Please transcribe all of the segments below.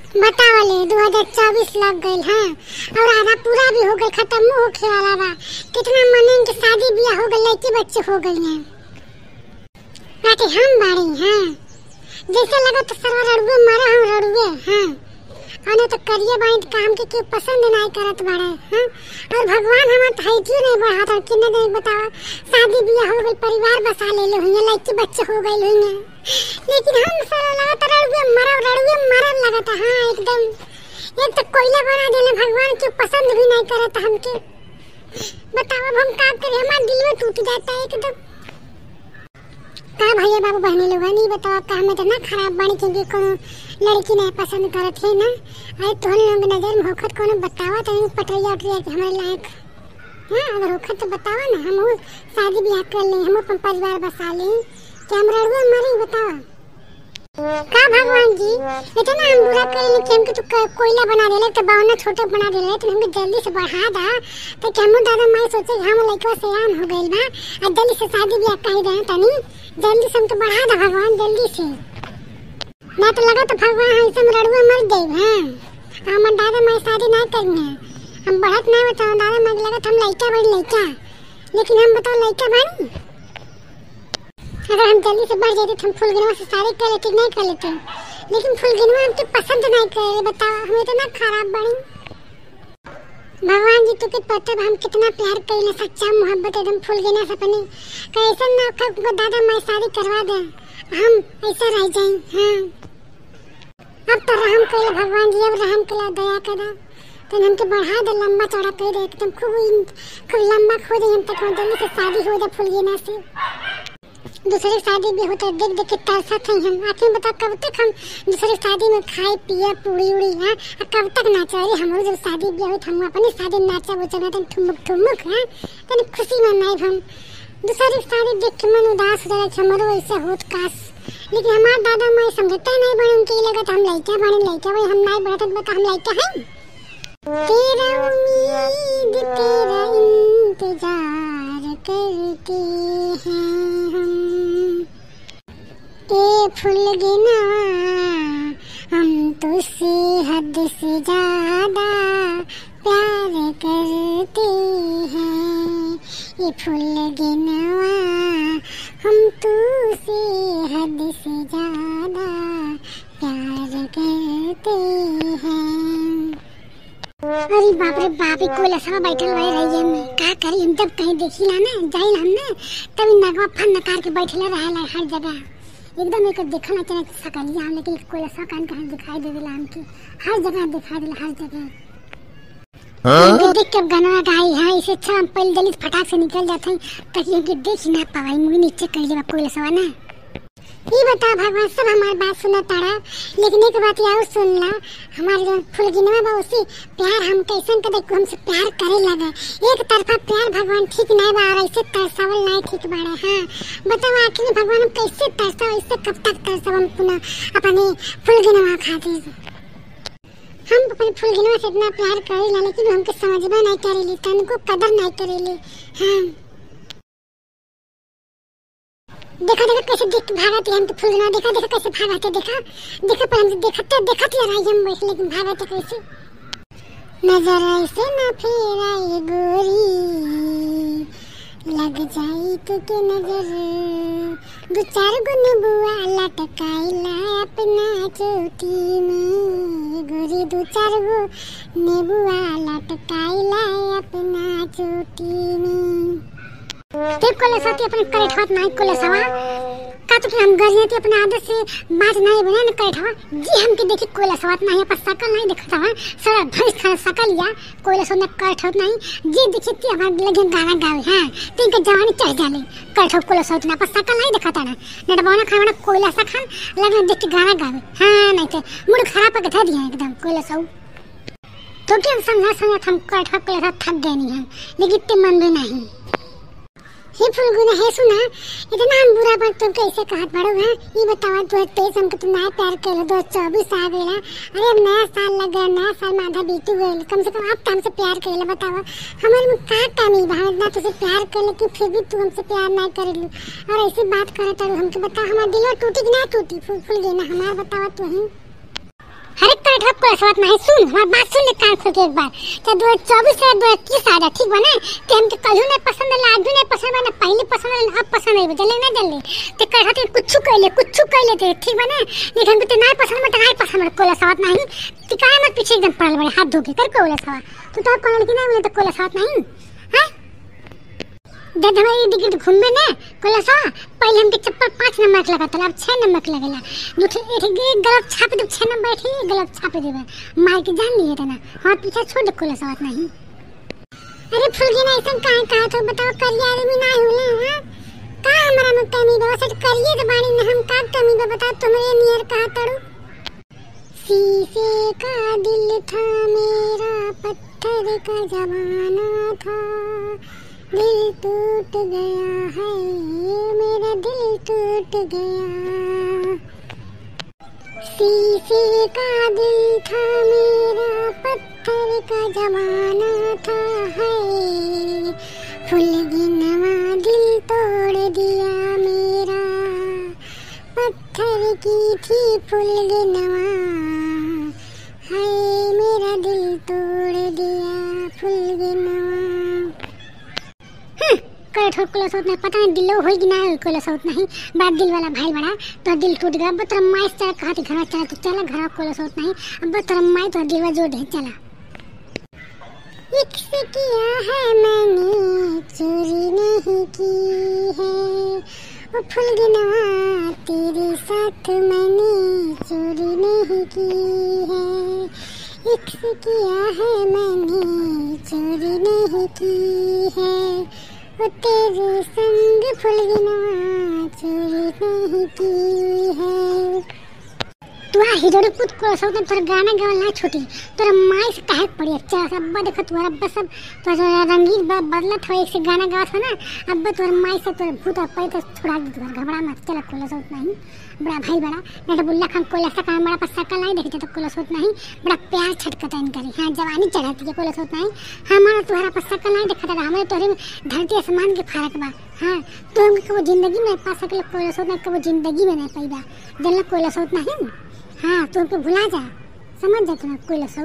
बतावले 2024 लग गई है और आधा पूरा भी हो गई, खत्म होखे वाला बा। कितना मने के शादी बियाह हो गई, लड़की बच्चे हो गई हैं। बाकी हम बाड़ी हैं जैसे लगा तो सरवा रड़ुए मारा हम रड़ुए हैं और तो करिए बाई काम के क्यों पसंद नहीं करत बाड़े हैं। और भगवान हमार तो क्यों नहीं बढ़ाता किन्ने दिन बतावा, शादी बियाह हो गई, परिवार बसा ले हुई, लड़की बच्चे हो गई हुई, लेकिन हम सारा लगा तो रड़ुए मारा लगा था। हाँ एकदम एक तो कोयला बना देले भगवान, क्यों पसंद भी नहीं करत हमके। बताओ हम का करें, हमारा दिल में टूट जाता है एकदम। का भैया बाबू बहने लोग नहीं बताओ का हमें तो ना खराब बनी क्योंकि कोनो लड़की नहीं पसंद करत है ना। अरे तोहरे लोग नजर में होखत कोनो बतावा तो पटरिया उठरिया के हमारे लायक। हां अगर होखत तो बतावा ना, हम शादी ब्याह कर ले, हम अपन परिवार बसा ले, क्या हम रड़ुए मरे बतावा। का भगवान जी इतना हम बुरा करे कि हमके तो कोयला बना देले, तो बावना छोटे बना देले, तो हमके जल्दी से बढ़ा दा तो क्या हम दादा माई सोचे हम लइका सयान हो गइल बा और जल्दी से शादी ब्याह कर दे तनी, जल्दी से हमके बढ़ा दा भगवान जल्दी से। ना तो लगा तो भगवान ऐसे में रड़ुए मर जाइब। हां हमर दादा माई शादी ना करनी, हम बढ़त ना बताओ दादा माई लगा हम लइका बड़ी लइका, लेकिन हम बताओ लइका बनी। अगर हम जल्दी से बढ़ जाते तो हम फुलगिनवा से शादी कर लेते, नहीं कर लेते, लेकिन फुलगिनवा हमके पसंद नहीं करे। बताओ हमें तो ना खराब बनी। भगवान जी तुके पता हम कितना प्यार करेले, सच्चा मोहब्बत एकदम फुलगिना से अपने कैसा ना को दादा मैं शादी करवा दे, हम ऐसा रह जाए। हां अब तो रहम करे भगवान जी, अब रहम कला दया करा तो हमके बढ़ा दे, लंबा चौड़ा कर दे एकदम, खूब लंबा खो दे हम तक जल्दी से शादी हो जाए फुलगिना से। दूसरी शादी भी होता है देख देख के तरसत हैं हम। आखिर बता कब तक हम दूसरी शादी में खाए पिए पूरी उड़ी है, कब तक नाचा रहे हमारे जब शादी भी हुई हम अपनी शादी नाचा वो चला तो ठुमक है तनी खुशी मनाए हम। दूसरी शादी देख के मन उदास हो जाए हमारो ऐसा होत काश, लेकिन हमारे दादा माँ समझते नहीं बने, उनके लगा तो हम लड़का बने, लड़का बने हम नहीं बढ़ते बता हम लड़का हैं। तेरा उम्मीद तेरा इंतजार करते हैं हम, ए फुलगिना हम तुझसे हद से ज्यादा प्यार करते हैं। ये फुलगिना हम तुझसे हद से ज्यादा प्यार करते हैं। अरे बाप रे बाप, कोई लसवा बैठल रही में का करी हम, जब कहीं देखी ना जाइल हम ना तभी नगवा फन नकार के बैठले रहेला हर जगह एकदम। एक देखल ना चले सकलिया हम, लेकिन कोई लसवा कान कहीं दिखाई देवेला हमके, हर जगह दिखाई देला हर जगह। हां देख के गाना गाई है इसे अच्छा हम पहले जल्दी फटाक से निकल जाते हैं ताकि हमके देख ना पावे, मुंह नीचे कर ले कोई लसवा ना। ये बता भगवान सब हमारी बात सुना तारा, लेकिन एक बात यार सुनला, हमारे जो फुलगिनवा बा उसी प्यार हम कैसन के देखो हमसे प्यार करे लगा, एक तरफा प्यार भगवान ठीक नहीं बा और ऐसे तरसावल नहीं ठीक बाड़े। हां बताओ आखिर में भगवान हम कैसे तरसाव, इससे कब तक तरसाव हम पुनः अपने फुलगिनवा खातिर। हम अपने फुलगिनवा से इतना प्यार करेला लेकिन हमके समझबे नहीं करेली, तनको कदर नहीं करेली। हां देखा देखा कैसे देख भागते हम तो फुलगिनवा, देखा देखा कैसे भागते, देखा पर हम देखते रही हम वैसे, लेकिन भागते कैसे। नजर ऐसे न फेराए गोरी लग जाई तुके नजर, दो चार गुन बुआ लटकाइला अपना चोटी में गोरी, दो चार गो नेबुआ लटकाइला अपना चोटी में। देख कोले साथी अपने करेठ हाथ नहीं कोले सवा का तो हम गरजे थे अपने आदत से बात नहीं बने न करेठ हाथ जी हमके देखी कोले सवात नहीं पर शकल नहीं दिखता है सारा भैंस खा शकल या कोले सो न करेठ हाथ नहीं जी देखी थी हमारे लगे गाना गावे हां तीन के जवानी चढ़ जाले करेठ हाथ कोले सवात ना पर शकल नहीं दिखता ना नडबाना खाना कोयला सा खा लगे देख के गाना गावे हां नहीं तो मूड खराब कर धर दिया एकदम कोले सौ तो क्या समझा हम करेठ हाथ कोले साथ थक गए नहीं हम लेकिन ते मन में नहीं हे फुलगुना है सुना इतना हम बुरा बात तुम कैसे कहत बड़ो है ये बतावा तू तेज हमके तो नया प्यार केलो 2024 आ गइला अरे अब नया साल लग गया नया साल में आधा बीत गइल कम से कम अब तो हमसे प्यार केला बतावा हमारे में का कमी बा इतना तुझसे प्यार कर लेकिन फिर भी तू हमसे प्यार नहीं करेलू और ऐसी बात करत है हमके बता हमारा दिल टूटी कि ना टूटी फुलगुना हमारा बतावा तू ही हर एक कटहर कोला सवात नहीं सुन हमार बात सुन ले कान खोल के एक बार चाहे 2024 या 2021 आ जा ठीक बा ना ते हमके कहियो नहीं पसंद है आज भी नहीं पसंद है ना पहले पसंद है अब पसंद है जल्दी ना जल्दी ते कटहर ते कुछ कहले ते ठीक बा ना लेकिन हमके ते नहीं पसंद मत नहीं पसंद कोला सवात नहीं टिकाए मत पीछे एकदम पड़ल बड़े हाथ धो के कर कोला सवा तू तो कोला लेकिन नहीं मिले तो कोला सवात नहीं हां दे हमारी टिकट घूमने ना कोला सा पहले हमके चप्पल 5 नंबर के लगाता अब 6 नंबर के लगेला दूसरे एक गलत छाप दे 6 नंबर थी गलत छाप देबे मार के जान नहीं है ना हाथ पीछे छोड़ दे कोला सवात नहीं अरे फुलगी ना ऐसा कहां तो बताओ करिया आदमी ना होला हां का हमरा में कमी बा से करिए तो बाणी में हम का कमी बा बता तुम्हारे नियर कहा तड़ू शीशे का दिल था मेरा पत्थर का जमाना था दिल टूट गया है मेरा दिल टूट गया शीशे का दिल था मेरा पत्थर का जमाना था है फुलगिनवा दिल तोड़ दिया मेरा पत्थर की थी फुलगिनवा है मेरा दिल तोड़ दिया फुलगिनवा कटहर कोला सवात नहीं पता नहीं दिलो होई कि ना कोला सवात नहीं बात दिल वाला भाई बड़ा तो दिल टूट गया अब तेरा माई चला कहा थी घर चला तो चला घर कोला सवात नहीं अब तेरा माई तो दिलवा जोड़ दे चला इश्क किया है मैंने चोरी नहीं की है वो फुलगिनवा तेरे साथ मैंने चोरी नहीं की है इश्क किया है मैंने चोरी नहीं की है वो तेरे संग फुलगिनवा चोरी नहीं की है तू आ हिजोड़ी पुत को सब तोर गाना गावल ना छोटी तोर माई से कहे पड़ी अच्छा सब देखो तोरा बस सब तो रंगीन बदलत हो एक से गाना गावत हो ना अब तोर माई से तोर भूत पे तो छोड़ा दे तोर घबरा मत चला कोला सवात नहीं बड़ा भाई बड़ा नहीं बुल्ला खान कोला सा काम बड़ा पर सकल नहीं देखते तो कोला सवात नहीं बड़ा प्यार छटकता इन करी हां जवानी चढ़ाती है कोला सवात नहीं हमारा तुम्हारा पर सकल नहीं देखता हमारे तोरे में धरती आसमान के फर्क बा हां तो हम कबो जिंदगी में पा सकल कोला सवात नहीं कबो जिंदगी में नहीं पाईबा जल्ला कोला सवात नहीं हाँ तुम तो भुला जा समझ जा तुम कोई लसो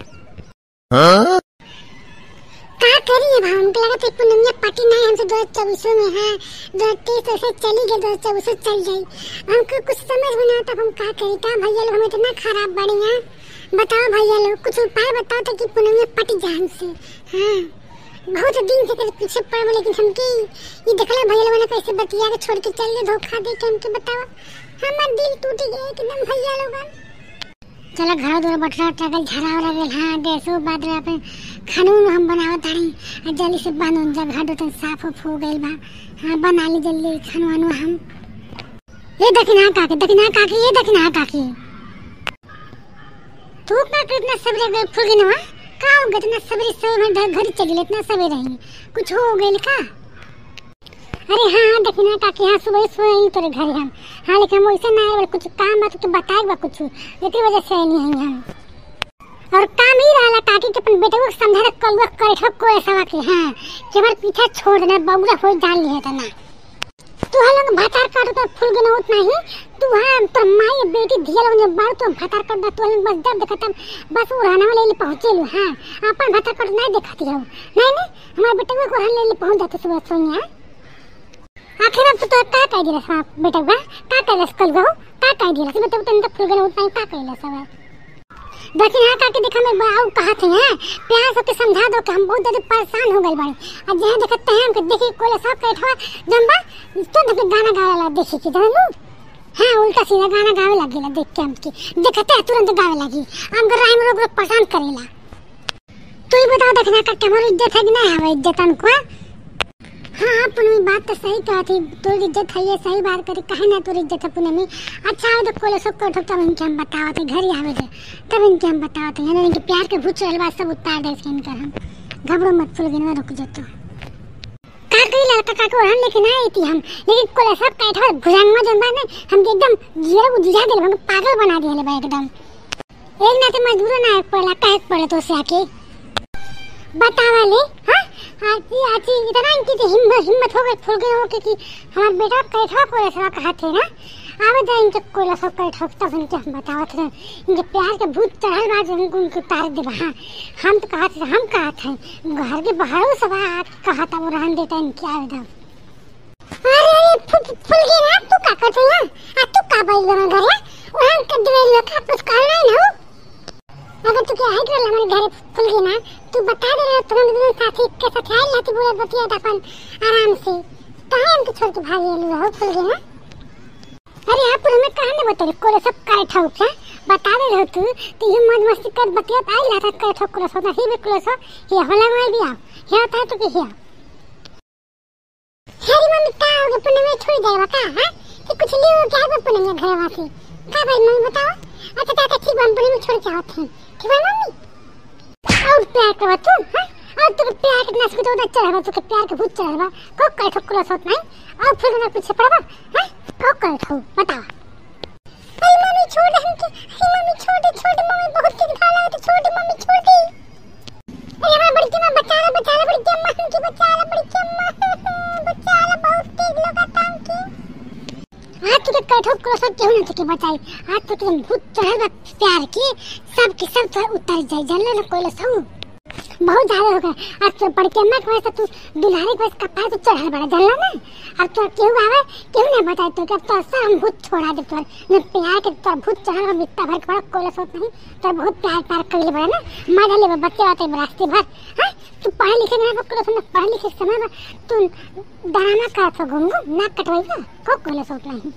का करिए भाव हमको लगा तो पूनमिया पार्टी नहीं हमसे 2024 में है 2023 से चली गई 2024 चल गई हमको कुछ समझ में नहीं आता हम क्या करें क्या भैया लोग हमें इतना खराब बढ़िया बताओ भैया लोग कुछ उपाय बताओ तो कि पूनमिया पार्टी जान से हाँ बहुत दिन से पीछे पड़ लेकिन हमकी ये देखला भैया लोग ने कैसे बतिया के छोड़ के चल गए धोखा दे के हमके बताओ हमार दिल टूट गया एकदम भैया लोगन चला घर दूर बटरा टगल झराव लगल हां देसो बाद रे अपन खानून हम बनावत हई जल्दी से बनन जगह दो साफ हो गइल बा हां बना ली जल्दी खानवानो हम ये देखना काके ये देखना काके तू का कितना सवेरे गए फुलगिनवा का हो गया इतना सवेरे से घर चली इतना सवेरे रही कुछ हो गइल का अरे हाँ देखना काकी हाँ सुबह सोई तेरे घर हम हाँ लेकिन हम वैसे ना कुछ काम बात तो बताएगा कुछ इसी वजह से नहीं है हम और काम ही रहा काकी के अपन बेटे को समझा रख कल वक्त करे ठोक को ऐसा के हाँ कि हमारे पीछे छोड़ देना बबुआ हो जान लिया था ना तू हम लोग भातार काटो तो फुलगिनवा उतना ही तू हाँ तो माई बेटी धिया लोग जब बार तो भातार काट दे तो बस जब देखता बस उड़ाना वाले ले पहुंचे लो हाँ अपन भातार काट नहीं दिखाती हो नहीं हमारे बेटे को उड़ाने ले पहुंच जाते सुबह सोई आखिर अब तो का कह दिला साहब बेटा बा का कह रस कल गो का कह दिला से बेटा तन तक फुलगिनवा उतना का कहला सब देखिन हां का के देखा मैं बाऊ कहा थे हैं प्यार से समझा दो कि हम बहुत ज्यादा परेशान हो गए बाड़े अब जहां देखते हैं हमके देखी कोला सब बैठवा जंबा तो देख गाना गावे देखी कि जानू हां उल्टा सीधा गाना गावे लगेला देख के हमके देखते तुरंत गावे लगी हम राइम रोग परेशान करेला तू ही बता देखना का तुम्हारी इज्जत है कि नहीं है इज्जत हमको हाँ पूनमी बात तो सही कहा थी तोरी इज्जत है ये सही बात करी कहे ना तोरी इज्जत है पूनमी अच्छा है तो कोले सब को तब इनके हम बतावते घर ही आवे थे तब इनके हम बतावते हैं इनके प्यार के भूत चढ़ल बा सब उतार दे से इनकर हम घबरो मत फुलगिनवा रुक जतो का कई लड़का का को हम लेके ना आई थी हम लेकिन कोले सब कैठा भुजंगवा जन बा ने हम एकदम जीरा को बुझा देले हम पागल बना दिले बा एकदम एक ना तो मजबूर ना पड़ला काहे पड़े तो से आके बतावा ले हां आती इतना इनकी हिम्मत हो गई फुलगिनवा के कि हमारा बेटा कैठा कोले सब कहा थे ना आवे दे इनके कोला सब कर ठोकता बन के हम बतावत रहे इनके प्यार के भूत चढ़ल बा जन को उनको उतार दे हां हम तो कहत है घर के बाहर सब कहता वो रहन देता इनके आवे दे अरे फुल के ना तू का करत है आ तू का बैल बना घर वहां के दे लोग कुछ करना ही ना अगर तू क्या है कि हमारे घर फुल के ना तू बता दे रहा तुम दोनों साथी के साथ आए लाती बोले बतिया अपन आराम से कहां हम तो छोड़ के भाग गए हो फुल के ना अरे आप हमें कहां ने बता कोले सब काय ठोक है बता दे रहो तू ये मौज मस्ती कर बतिया आई लाता कर ठोक कोले सब नहीं भी कोले सब ये होला में भी आ ये होता है तो के हिया हरी मम्मी का हो गया पुणे में छोड़ जाएगा का हां कि कुछ ले क्या है पुणे में घर वासी का भाई मम्मी बताओ अच्छा ताता ठीक बन पुणे में छोड़ के आते हैं ठीक है मम्मी और प्यार करो तू हां और तू प्यार के नस को तो चढ़ावा तू के प्यार के भूत चढ़ावा को काय ठोक कोले सब नहीं और फिर ना पीछे पड़वा हां को काय ठोक बताओ अरे मम्मी छोड़ हमके अरे मम्मी छोड़ मम्मी बहुत दिन खा रहा है तो छोड़ मम्मी छोड़ दे अरे हमारी बड़ी की मां बचा ला बड़ी की मां की बचा ला बड़ी की मां बचा ला बहुत तेज लोग आतां की आज तो काय ठोक कोले सब क्यों ना के बचाई आज तो तुम भूत चढ़ा प्यार के सब के सब उतर जाए जानले ना कोले सब बहुत ज्यादा हो गया आज तो बड़ी अम्मा के वजह तू दुल्हारी के वजह कपार तो चढ़ा बड़ा जानला ना अब तो क्यों आवे क्यों ना बताए तो अब तो सब हम भूत छोड़ा दे तो ने प्यार के तो भूत चढ़ा बित्ता भर के कोले सोत नहीं तो बहुत प्यार कर ले बड़ा ना मजा ले बच्चे आते रास्ते भर हां तू पढ़े लिखे ना कोले सोत पढ़े लिखे समय में तू डराना का तो घूमू ना कटवाई को कोले सोत नहीं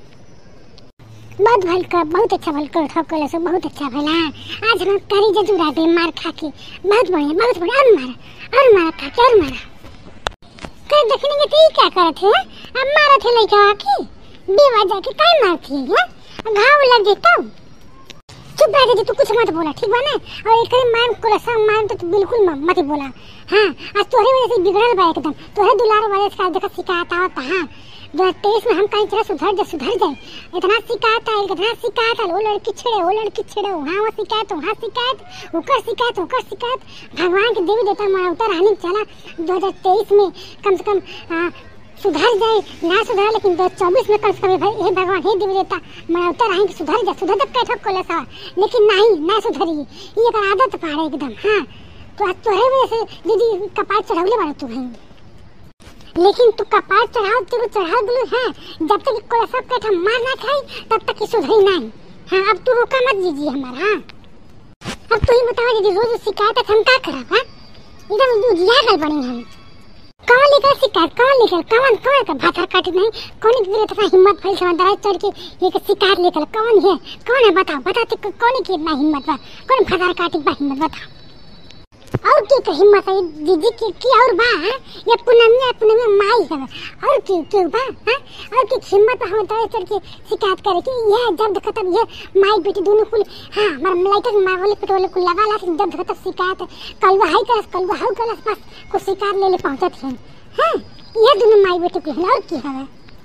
बहुत अच्छा भल कर ठोकले से बहुत अच्छा भला आज हम करी जजुरा दे मार खा के बहुत बढ़िया और मारा खा के और मारा कर देखने के ती क्या करत है अब मारा थे लइका की बेवजह के काहे मारती है घाव लग जेतो चुप रह जा तू कुछ मत बोला ठीक बा ना और एक मान कोला संग मान तो बिल्कुल मत बोला हां आज तोरे वजह से बिगड़ल बा एकदम तोरे दुलार वजह से देखा शिकायत आवत हां 2023 में हम कहीं तरह सुधर जाए इतना शिकायत है वो लड़की छेड़े वहाँ शिकायत वहाँ शिकायत उकर शिकायत भगवान के देवी देवता मारा उतर आने चला 2023 में कम से कम सुधर जाए ना सुधर लेकिन 2024 में कम से कम भाई हे भगवान हे देवी देवता मारा उतर आएंगे सुधर तक कैठक कोले सा लेकिन नहीं ना सुधरी ये एक आदत पाड़े एकदम हाँ तो आज तो है वैसे दीदी कपार चढ़ावले बाड़ा तू है लेकिन तू कपार चढ़ाओ दिलू है जब तक कोई सब कैठा मार ना खाई तब तक सुधरी नहीं हाँ अब तू रोका मत दीजिए हमारा हाँ अब तू ही बताओ यदि रोज शिकायत हम क्या करा हाँ इधर दूधिया गल बनी हम कौन लेकर शिकायत कौन का भातर काटे नहीं कौन की इतना हिम्मत भइल समझदार चढ़ के ये शिकायत लेकर कौन है बताओ तो कौन की इतना हिम्मत बा कौन भातर काटे बा हिम्मत बताओ और की हिम्मत है दीदी की और बा ये पुनमिया माई है और की बा हां और की हिम्मत हम तो चढ़ के शिकायत करे कि ये जब खत्म ये माई बेटी दोनों कुल हां हमार मलाइका मां वाले पेट्रोल को लगा ला जब खत्म शिकायत कलवा हाई कलस बस को शिकायत ले पहुंचत है हां ये दोनों माई बेटी को और की है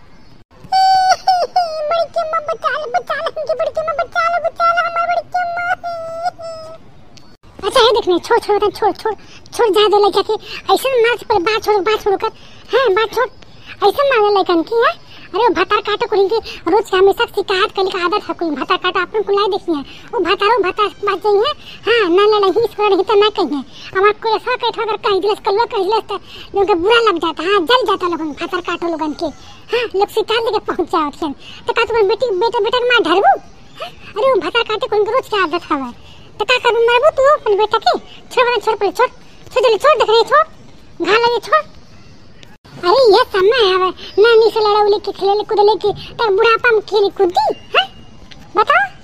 बड़ी के मां बचा ले की बड़ी के मां बचा ले हमार बड़ी के मां अच्छा है देखने छोड़ जा दे लड़का के ऐसे मार पर बात छोड़ कर हां बात छोड़ ऐसे मार लड़कन की है अरे भतार काटो को इनके रोज के हमेशा शिकायत करने का आदत है कोई भतार काटो अपन को लाई देखी है वो भतार बात नहीं है हां ना नहीं इसको नहीं तो ना कहिए हमार को ऐसा कह ठोकर कह दिलस कलवा कह दिलस तो लोग को बुरा लग जाता हां जल जाता लोगन भतार काटो लोगन के हां लोग शिकायत लेके पहुंच जाओ थे तो का तुम बेटा मार धरबू अरे वो भतार काटे को रोज की आदत है तो का करूं मारबू तू अपन बेटा के छोड़ देख रही छोड़ घा लगे छोड़ अरे ये समय है नानी से लड़ाउले के खेले कूदले के तब बुढ़ापा में खेली कूदी हैं बताओ